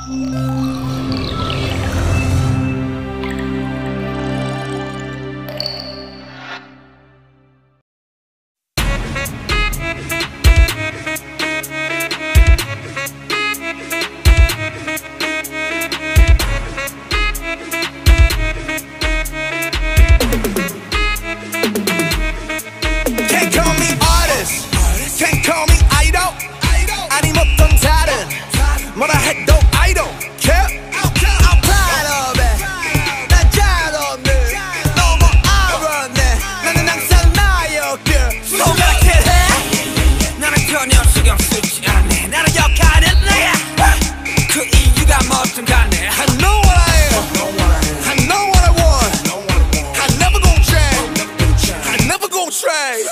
뭐라 해도 I don't care. I'm proud of it. 난 잘 없네. 너무 알았네. 나는 항상 나였길. 손가락질 해. 나는 전혀 신경 쓰지 않네. 나는 역할은 내가. 그 이유가 뭐든 간에 I know what I am. I know what I want. I never gon' change. I never gon' trade.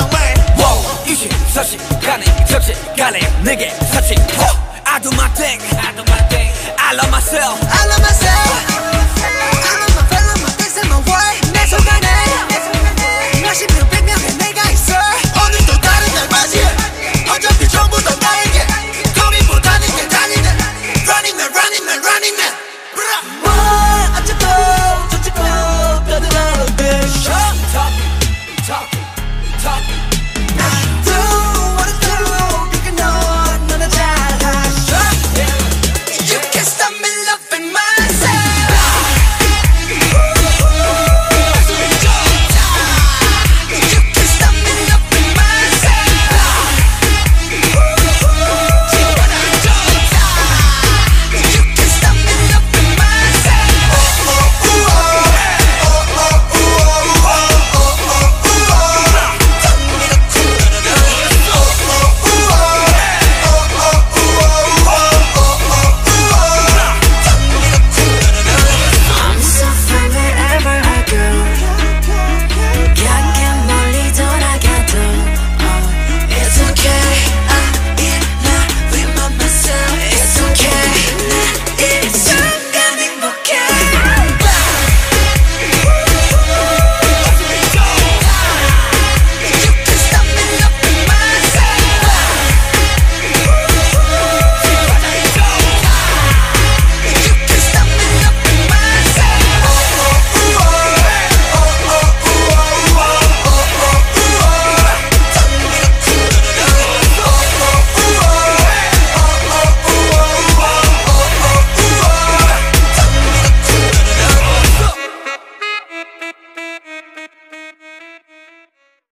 내게 사치 I do my thing